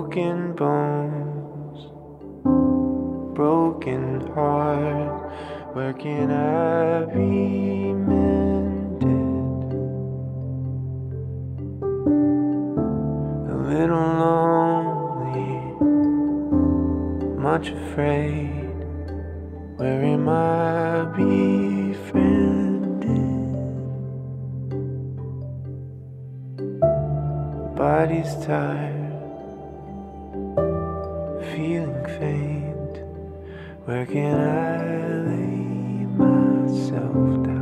broken bones, broken heart. Where can I be mended? A little lonely, much afraid. Where am I befriended? Body's tired, feeling faint. Where can I lay myself down?